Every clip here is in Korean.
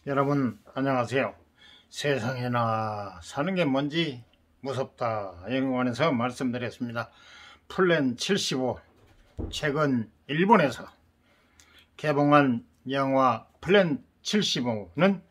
여러분 안녕하세요. 세상에나 사는 게 뭔지 무섭다 영화관에서 말씀드렸습니다. 플랜 75 최근 일본에서 개봉한 영화 플랜 75는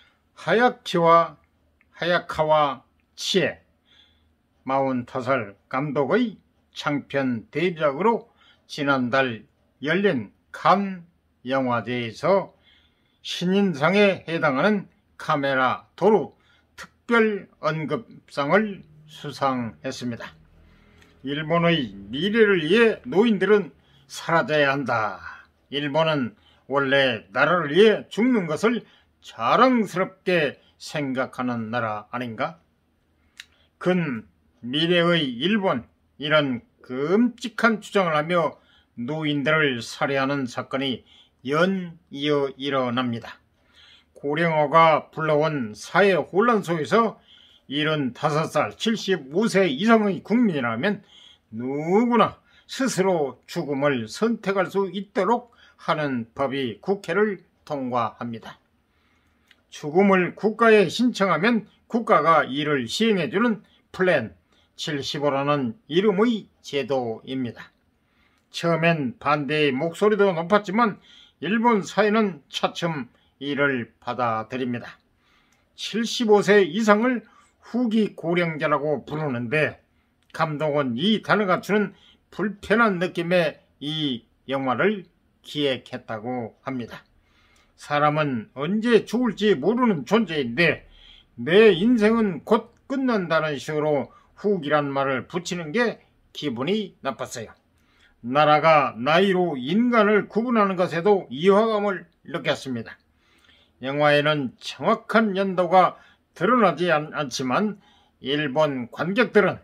하야카와 치에 45살 감독의 장편 데뷔작으로 지난달 열린 칸 영화제에서 신인상에 해당하는 카메라 도루 특별 언급상을 수상했습니다. 일본의 미래를 위해 노인들은 사라져야 한다. 일본은 원래 나라를 위해 죽는 것을 자랑스럽게 생각하는 나라 아닌가? 근 미래의 일본, 이런 끔찍한 주장을 하며 노인들을 살해하는 사건이 연이어 일어납니다. 고령화가 불러온 사회 혼란 속에서 75살, 75세 이상의 국민이라면 누구나 스스로 죽음을 선택할 수 있도록 하는 법이 국회를 통과합니다. 죽음을 국가에 신청하면 국가가 이를 시행해주는 플랜 75라는 이름의 제도입니다. 처음엔 반대의 목소리도 높았지만 일본 사회는 차츰 이를 받아들입니다. 75세 이상을 후기 고령자라고 부르는데 감독은 이 단어가 주는 불편한 느낌에 이 영화를 기획했다고 합니다. 사람은 언제 죽을지 모르는 존재인데 내 인생은 곧 끝난다는 식으로 후기란 말을 붙이는 게 기분이 나빴어요. 나라가 나이로 인간을 구분하는 것에도 이화감을 느꼈습니다. 영화에는 정확한 연도가 드러나지 않지만 일본 관객들은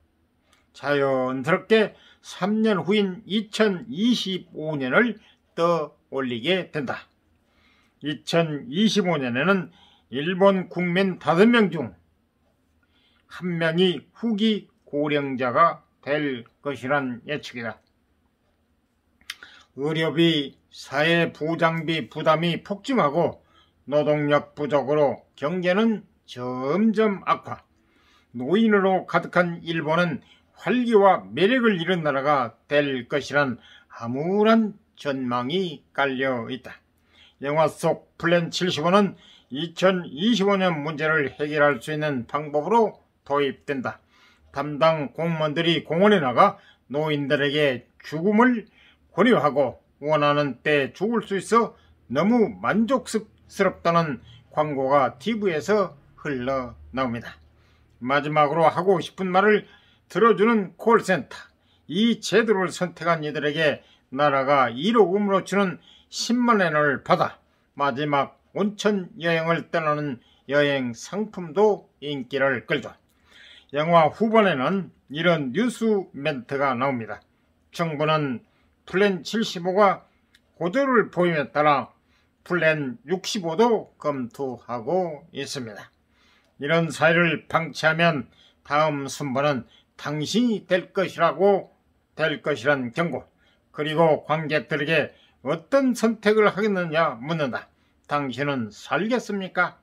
자연스럽게 3년 후인 2025년을 떠올리게 된다. 2025년에는 일본 국민 5명 중 1명이 후기 고령자가 될 것이란 예측이다. 의료비, 사회보장비 부담이 폭증하고 노동력 부족으로 경제는 점점 악화. 노인으로 가득한 일본은 활기와 매력을 잃은 나라가 될 것이란 암울한 전망이 깔려 있다. 영화 속 플랜 75는 2025년 문제를 해결할 수 있는 방법으로 도입된다. 담당 공무원들이 공원에 나가 노인들에게 죽음을 권유하고 원하는 때 죽을 수 있어 너무 만족스럽다는 광고가 TV에서 흘러나옵니다. 마지막으로 하고 싶은 말을 들어주는 콜센터. 이 제도를 선택한 이들에게 나라가 1억 원으로 주는 10만 엔을 받아 마지막 온천 여행을 떠나는 여행 상품도 인기를 끌죠. 영화 후반에는 이런 뉴스 멘트가 나옵니다. 정부는 플랜 75가 고도를 보임에 따라 플랜 65도 검토하고 있습니다. 이런 사회를 방치하면 다음 순번은 당신이 될 것이란 경고, 그리고 관객들에게 어떤 선택을 하겠느냐 묻는다. 당신은 살겠습니까?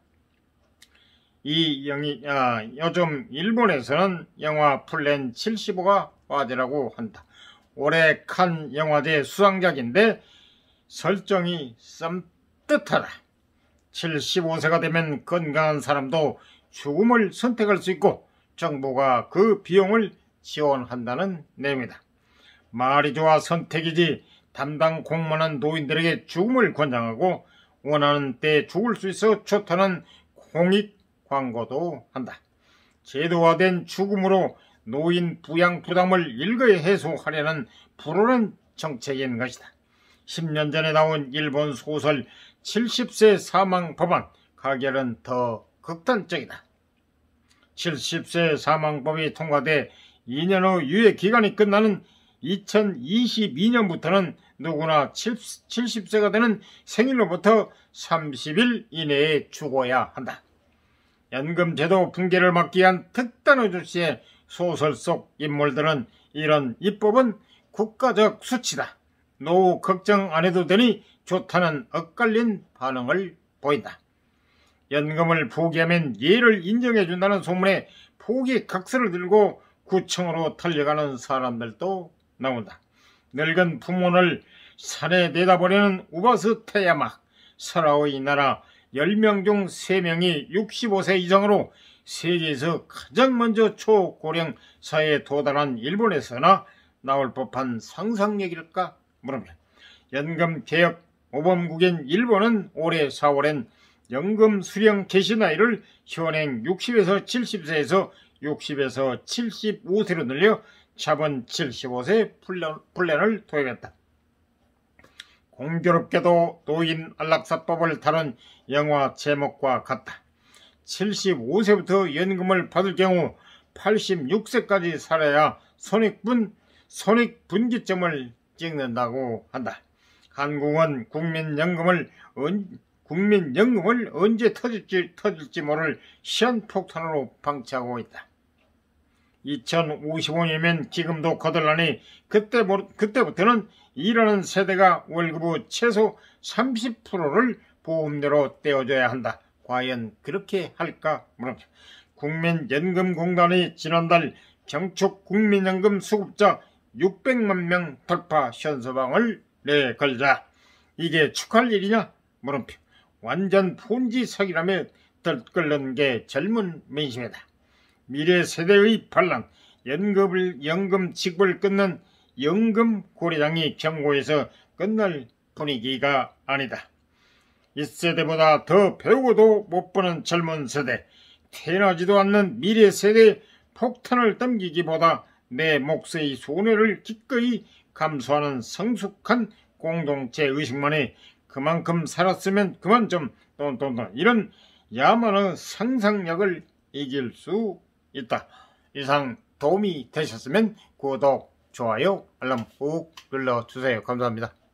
요즘 일본에서는 영화 플랜 75가 화제라고 한다. 올해 칸 영화제 수상작인데 설정이 썸뜻하다. 75세가 되면 건강한 사람도 죽음을 선택할 수 있고 정부가 그 비용을 지원한다는 내용이다. 말이 좋아 선택이지 담당 공무원은 노인들에게 죽음을 권장하고 원하는 때 죽을 수 있어 좋다는 공익 광고도 한다. 제도화된 죽음으로 노인 부양 부담을 일거에 해소하려는 불온한 정책인 것이다. 10년 전에 나온 일본 소설 70세 사망 법안 가결은 더 극단적이다. 70세 사망법이 통과돼 2년 후 유예 기간이 끝나는 2022년부터는 누구나 70세가 되는 생일로부터 30일 이내에 죽어야 한다. 연금제도 붕괴를 막기 위한 특단의 조치에 소설 속 인물들은 이런 입법은 국가적 수치다. 노후 걱정 안 해도 되니 좋다는 엇갈린 반응을 보인다. 연금을 포기하면 예를 인정해준다는 소문에 포기 각서를 들고 구청으로 달려가는 사람들도 나온다. 늙은 부모를 산에 내다버리는 우바스 테야마. 설아의 나라 10명 중 3명이 65세 이상으로 세계에서 가장 먼저 초고령 사회에 도달한 일본에서나 나올 법한 상상력일까 물으면, 연금개혁 모범국인 일본은 올해 4월엔 연금 수령 개시 나이를 현행 60에서 70세에서 60에서 75세로 늘려 차번 75세 플랜을 도입했다. 공교롭게도 노인 안락사법을 다룬 영화 제목과 같다. 75세부터 연금을 받을 경우 86세까지 살아야 손익분기점을 찍는다고 한다. 한국은 국민연금을 언제 터질지 모를 시한폭탄으로 방치하고 있다. 2055년이면 기금도 거덜나니 그때부터는 일하는 세대가 월급의 최소 30%를 보험료로 떼어줘야 한다. 과연 그렇게 할까 물었다. 국민연금공단이 지난달 경축 국민연금 수급자 600만 명 돌파 현서방을 내걸자 이게 축하할 일이냐 물음표. 완전 폰지 사기라며 들끓는 게 젊은 민심이다. 미래 세대의 반란, 연금 지급을 끊는 연금 고리장이 경고에서 끝날 분위기가 아니다. 이 세대보다 더 배우고도 못 보는 젊은 세대, 태어나지도 않는 미래 세대의 폭탄을 넘기기보다 내 몫의 손해를 기꺼이 감수하는 성숙한 공동체 의식만이 그만큼 살았으면 그만 좀 이런 야만의 상상력을 이길 수 있다. 이상 도움이 되셨으면 구독, 좋아요, 알람 꾹 눌러주세요. 감사합니다.